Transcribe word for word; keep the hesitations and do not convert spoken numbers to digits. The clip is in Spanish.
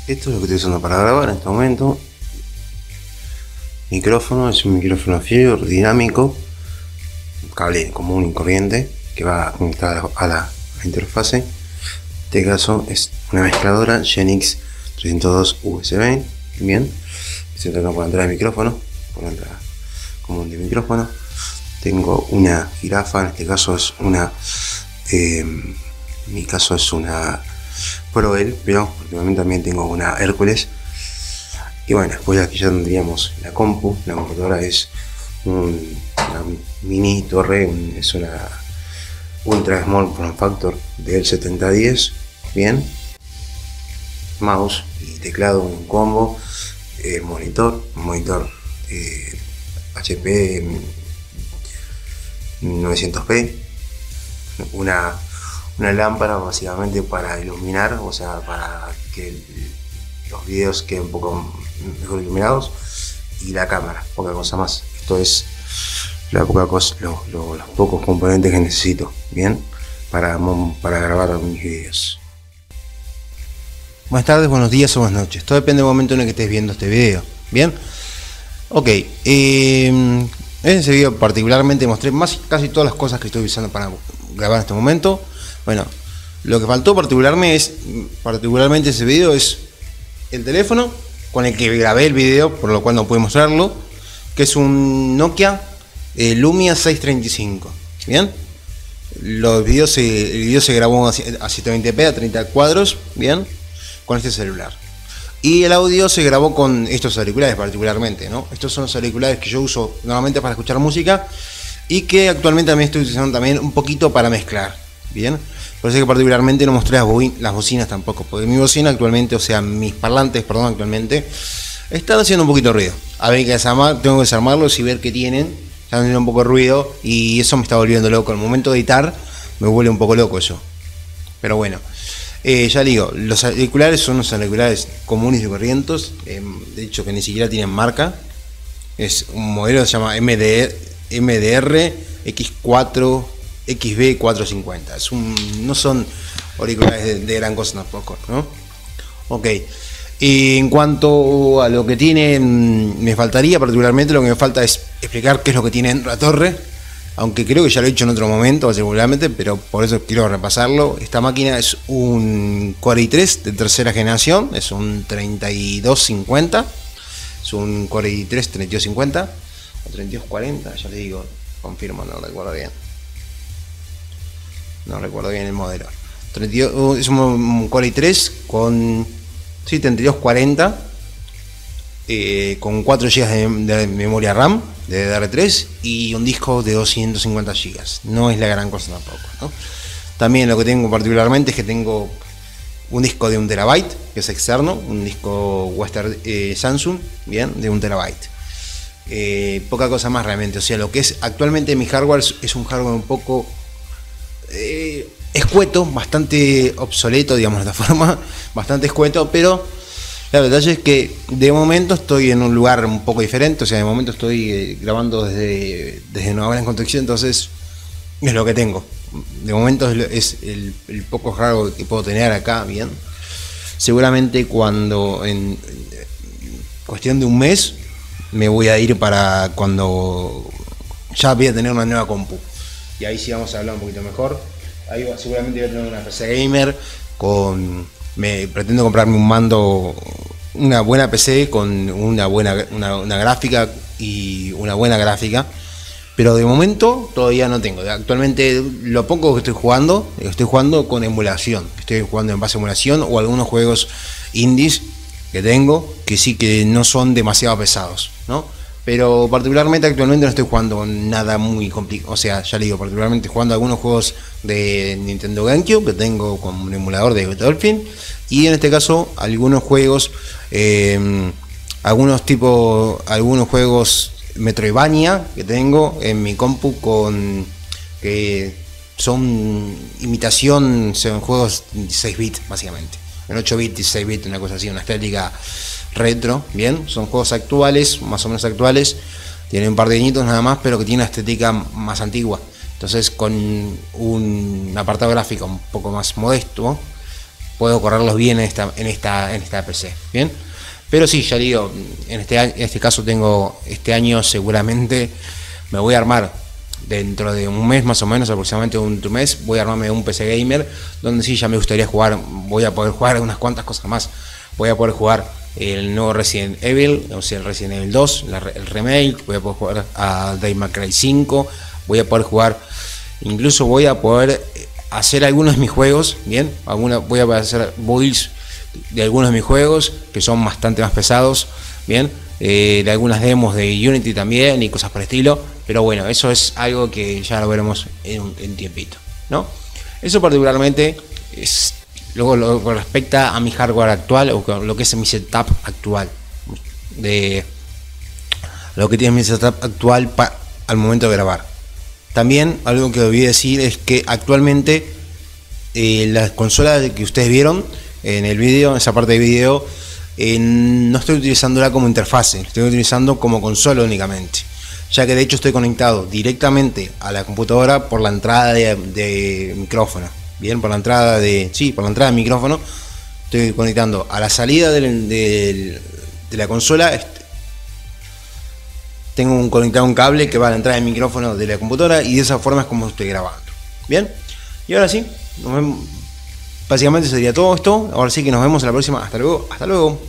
Esto es lo que estoy usando para grabar en este momento. Micrófono, es un micrófono Shure dinámico, cable común y corriente que va conectado a la, a la interfase. En este caso es una mezcladora Genix trescientos dos U S B. Bien, estoy tratando por la entrada de micrófono, por la entrada común de micrófono. Tengo una jirafa, en este caso es una, eh, en mi caso es una Proel, pero últimamente también tengo una Hércules. Y bueno, después aquí ya tendríamos la compu. La computadora es un, una mini torre, un, es una Ultra Small Form Factor del setenta diez. Bien, mouse y teclado, un combo, eh, monitor, un monitor eh, H P novecientos p, una una lámpara básicamente para iluminar, o sea, para que los videos queden un poco mejor iluminados, y la cámara, poca cosa más. Esto es la poca cosa, lo, lo, los pocos componentes que necesito, bien, para, para grabar mis videos. Buenas tardes, buenos días o buenas noches, todo depende del momento en el que estés viendo este video, bien. Ok, eh, en ese video particularmente mostré más, casi todas las cosas que estoy usando para grabar en este momento. Bueno, lo que faltó particularmente es particularmente ese video es el teléfono con el que grabé el video, por lo cual no pude mostrarlo, que es un Nokia eh, Lumia seiscientos treinta y cinco. Bien, los videos se, el video se grabó a setecientos veinte p a treinta cuadros, bien, con este celular. Y el audio se grabó con estos auriculares particularmente, ¿no? Estos son los auriculares que yo uso normalmente para escuchar música y que actualmente también estoy utilizando también un poquito para mezclar, bien. Por eso que particularmente no mostré las, las bocinas tampoco, porque mi bocina actualmente, o sea, mis parlantes, perdón, actualmente están haciendo un poquito de ruido. A ver, que desarmar, tengo que desarmarlos y ver qué tienen. Están haciendo un poco de ruido y eso me está volviendo loco. Al momento de editar me vuelve un poco loco eso. Pero bueno, eh, ya digo, los auriculares son los auriculares comunes y corrientes, eh, de hecho que ni siquiera tienen marca. Es un modelo que se llama M D R X cuatro X B cuatrocientos cincuenta. Es un, no son auriculares de, de gran cosa tampoco, ¿no? Ok. Y en cuanto a lo que tienen, me faltaría particularmente, lo que me falta es explicar qué es lo que tiene dentro de la torre, aunque creo que ya lo he hecho en otro momento, seguramente, pero por eso quiero repasarlo. Esta máquina es un Core i tres de tercera generación, es un treinta y dos cincuenta, es un Core i tres treinta y dos cincuenta o treinta y dos cuarenta, ya les digo, confirmo, no recuerdo bien. No recuerdo bien el modelo. treinta y dos, es un Core i tres con sí, treinta y dos cuarenta, eh, con cuatro gigas de, de memoria RAM de D D R tres y un disco de doscientos cincuenta gigas. No es la gran cosa tampoco, ¿no? También lo que tengo particularmente es que tengo un disco de un terabyte, que es externo, un disco Western eh, Samsung, bien, de un terabyte. Eh, poca cosa más realmente. O sea, lo que es actualmente mi hardware es, es un hardware un poco Eh, escueto, bastante obsoleto, digamos de esta forma, bastante escueto, pero la verdad es que de momento estoy en un lugar un poco diferente. O sea, de momento estoy eh, grabando desde, desde Nueva Gran Construcción, entonces es lo que tengo. De momento es, es el, el poco hardware que puedo tener acá, bien. Seguramente cuando en, en cuestión de un mes me voy a ir para cuando ya voy a tener una nueva compu. Y ahí sí vamos a hablar un poquito mejor. Ahí seguramente voy a tener una P C gamer con... Me pretendo comprarme un mando, una buena P C con una buena una, una gráfica y una buena gráfica. Pero de momento todavía no tengo. Actualmente lo poco que estoy jugando, estoy jugando con emulación. Estoy jugando en base a emulación o algunos juegos indies que tengo, que sí que no son demasiado pesados, ¿no? Pero particularmente actualmente no estoy jugando nada muy complicado. O sea, ya le digo, particularmente jugando algunos juegos de Nintendo GameCube que tengo con un emulador de Dolphin. Y en este caso, algunos juegos, eh, algunos tipos, algunos juegos Metroidvania que tengo en mi compu con que son imitación, son juegos dieciséis bits básicamente. En ocho bits, dieciséis bits, una cosa así, una estética retro, bien, son juegos actuales, más o menos actuales, tienen un par de añitos nada más, pero que tiene una estética más antigua. Entonces, con un apartado gráfico un poco más modesto, puedo correrlos bien en esta, en esta, en esta P C, bien. Pero sí, ya digo, en este, en este caso tengo, este año seguramente me voy a armar, dentro de un mes más o menos, aproximadamente un mes, voy a armarme un P C gamer, donde sí ya me gustaría jugar, voy a poder jugar unas cuantas cosas más. Voy a poder jugar el nuevo Resident Evil, o sea, el Resident Evil dos, la, el remake, voy a poder jugar a Devil May Cry cinco, voy a poder jugar, incluso voy a poder hacer algunos de mis juegos, bien, alguna, voy a hacer builds de algunos de mis juegos que son bastante más pesados, bien, eh, de algunas demos de Unity también y cosas por el estilo, pero bueno, eso es algo que ya lo veremos en un en tiempito, ¿no? Eso particularmente es luego lo que respecta a mi hardware actual, o lo que es mi setup actual, de lo que tiene mi setup actual pa, al momento de grabar. También algo que olvidé decir es que actualmente eh, la consola que ustedes vieron en el vídeo, en esa parte de vídeo, eh, no estoy utilizándola como interfase, estoy utilizando como consola únicamente, ya que de hecho estoy conectado directamente a la computadora por la entrada de, de micrófono, bien, por la entrada de, sí, por la entrada de micrófono, estoy conectando a la salida del, del, de la consola, tengo un, conectado un cable que va a la entrada del micrófono de la computadora y de esa forma es como estoy grabando, bien, y ahora sí, nos vemos. Básicamente sería todo esto. Ahora sí que nos vemos en la próxima. Hasta luego. Hasta luego.